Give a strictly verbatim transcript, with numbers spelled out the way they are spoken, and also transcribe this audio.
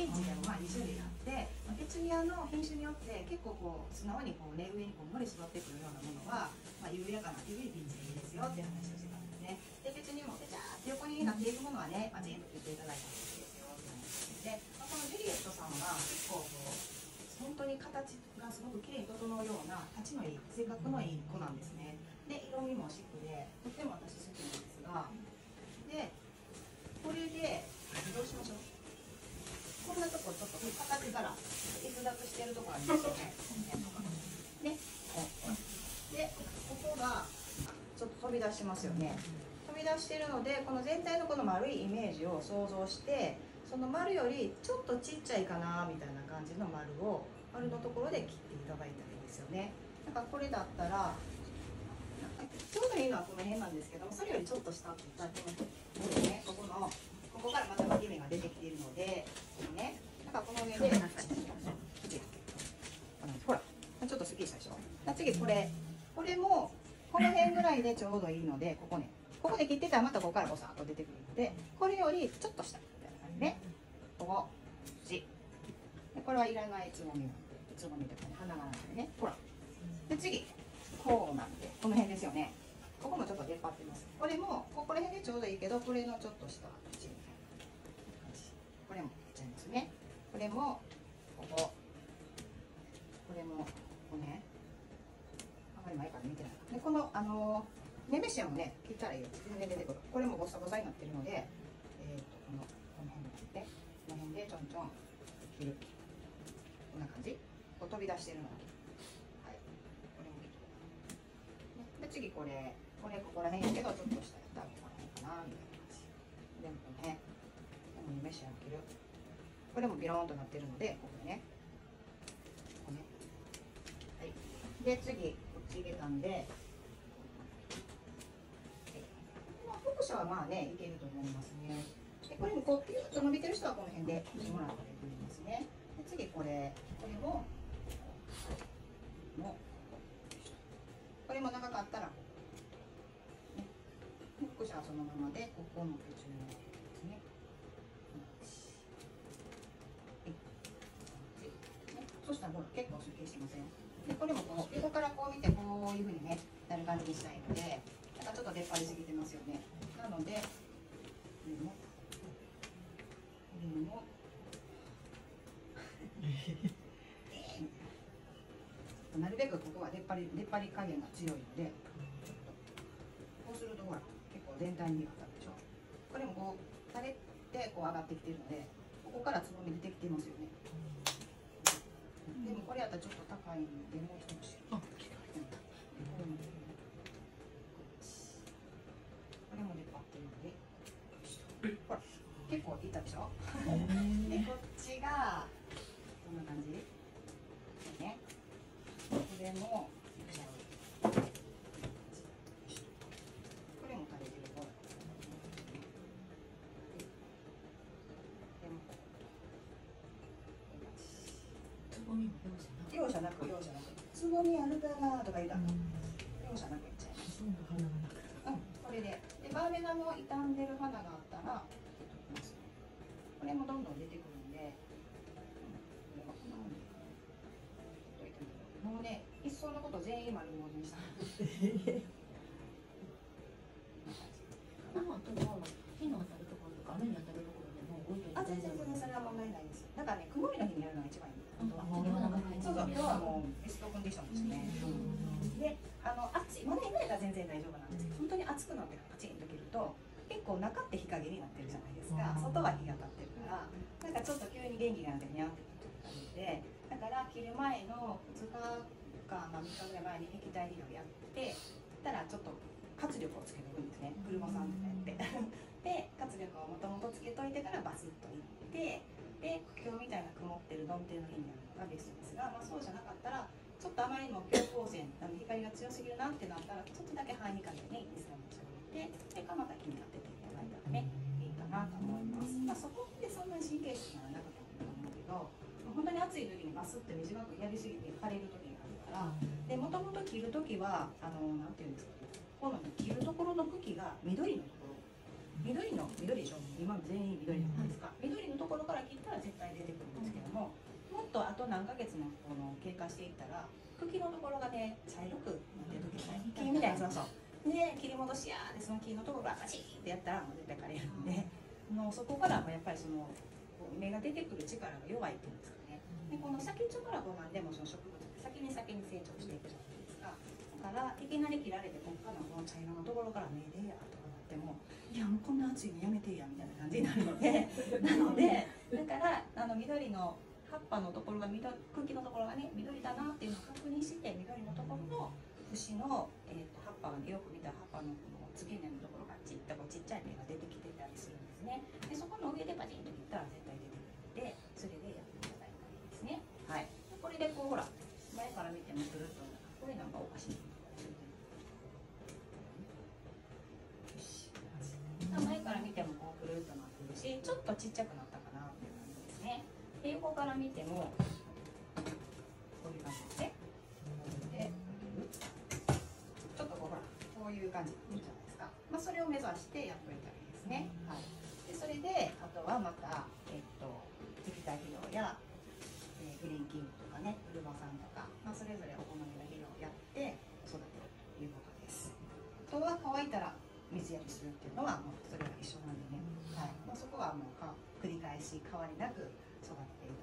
ピンチでもまあに種類あって、まあ、ペチュニアの品種によって結構こう素直にこう、ね、上にこう無理絞ってくるようなものは、まあ、緩やかな緩いピンチでいいですよっていう話をしてたんですね。でペチュニアもペチャーって横になっていくものはね、まあ、全部切っていただいたらいいですよって話で、まあ、このジュリエットさんは結構こう本当に形がすごく綺麗に整うような立ちのいい性格のいい子なんですね。で色味もシックでとっても私好きなんですが、でこれでどうしましょう。こんなとこちょっと形から逸脱してるとこありますよね。ね、でここがちょっと飛び出しますよね。飛び出してるのでこの全体のこの丸いイメージを想像して、その丸よりちょっとちっちゃいかなみたいな感じの丸を丸のところで切っていただいたらいいですよね。なんかこれだったらちょうどいいのはこの辺なんですけども、それよりちょっと下って言ったらこのね、ここのここからまた分け目が出てきているので、このね、なんかこの上でほらちょっとすっきりしたでしょ。次これこれもこの辺ぐらいでちょうどいいので、ここねここで切ってたらまたここからボサッと出てくるので、これよりちょっと下みたいな感じね。ここでこれはいらないつぼみなんで、つぼみとかね、花がなんでね、ほら。で次こうなんでこの辺ですよね。ここもちょっと出っ張ってます。これもここら辺でちょうどいいけど、これのちょっと下口みたいな感じ。これもいっちゃいますね。これもここ、これもここね。あまり前から見てない。でこのあのネメシアもね切ったらいいよ。全然出てくる。これもボサボサになってるので、えっ、ー、とこのこの辺でこの辺でちょんちょん切る。こんな感じ。こう飛び出してるの。はい。これも切る。で次これこれここら辺やけどちょっと下やったらここら辺かなみたいな感じ。でもこの辺。このネメシアを切る。これもビローンとなってるのでここでね。ここね。はい。で次こっち入れたんで。読者はまあね、いけると思いますね。でこれもこうピュッと伸びてる人はこの辺でしてもらったらいいと思いますね。で次これ、これも、もこれも長かったら、ね、読者はそのままで、ここのペチュニアですね。ね、そしたらほら結構すっきりしません。でこれもこう横からこう見てこういうふうにねなる感じにしたいので、なんかちょっと出っ張りすぎてますよね。なので、これも、これも、なるべくここは出っ張り、出っ張り加減が強いので、こうするとほら、結構全体に当たるでしょ。これもこう、垂れてこう上がってきてるので、ここからつぼみ出てきてますよね。でもこれやったらちょっと高いので、もう少し。あ、これも出っ張ってるので、ほら結構いったでしょ。でこっちがこんな感じね。これもこれも垂れてる方。 つぼみも容赦なく容赦なくつぼみあるかなとか言うたら容赦なくいっちゃいます。これででバーベナも傷んでる花があったらこれもどんどん出てくるんで、もうね一層のこと全員丸物にした火の当たるところとか雨に当たるところでも置いといてあ、全然全然それは問題ないです。だからね曇りの日にやるのが一番いい。そうそう、今日はもうベストコンディションですね。で、あの暑いまだ今やったら全然大丈夫なんですけど、本当に暑くなってパチンと切ると結構中って日陰になってるじゃないですか。外は日が当たってるから、なんかちょっと急に元気がなってにゃんってなってくる感じで、だから切る前のふつかかまあみっかぐらい前に液体肥料やってたらちょっと活力をつけておくんですね。車さんとかやってで活力をもともとつけといてからバスッといってで今日みたいな曇ってる曇天の日にやるのがベストですが、まあ、そうじゃなかったらちょっとあまりにも強光線あの光が強すぎるなってなったらちょっとだけ半日陰にに、さんにち置いてそれからまた日に当てていただいたらねいいかなと思います。まあ、そこってそんなに神経質にならなくてもいいと思うけど、本当に暑い時にバスって短くやりすぎて枯れる時があるからでもともと切る時はあのなんていうんですか、この切るところの茎が緑のところ緑の緑でしょ、今全員緑じゃないですか、緑のところから切ったら絶対出てくと何ヶ月もこの経過していったら茎のところがね茶色くなってる時がね木みたいな、そうそうで切り戻しやーでその木のところがバチーってやったらもう絶対枯れるんで、もうそこからもやっぱりその芽が出てくる力が弱いっていうんですかね。でこの先っちょからこうなんでもその植物って先に先に成長していくじゃないですか。だからいきなり切られてこっからこの茶色のところから芽出やとかなってもいやもうこんな暑いのやめてやみたいな感じになるのでなのでだからあの緑の葉っぱのところが緑茎のところがね緑だなっていうのを確認して緑のところの節の、えー、と葉っぱが、ね、よく見た葉っぱのこの付け根のところがちっとこうちっちゃい芽が出てきてたりするんですね。でそこの上でパチンと切ったら絶対出てくるのでそれでやっていただいたらいいですね。はい、これでこうほら前から見てもくるっとこれなんかおかしい。前から見てもこうくるっとなってるしちょっとちっちゃくなったかなっていう感じですね。で横から見てもこういう感じですね。でちょっとこうほらこういう感じいいじゃないですか。まあ、それを目指してやっといたらいいですね。はい、でそれであとはまた、えっと、液体肥料や、えー、グリーンキングとかねウルバさんとか、まあ、それぞれお好みの肥料をやって育てるということです。あとは乾いたら水やりするっていうのはもうそれは一緒なんでね、はい、まあ、そこはもうか繰り返し変わりなく育てていた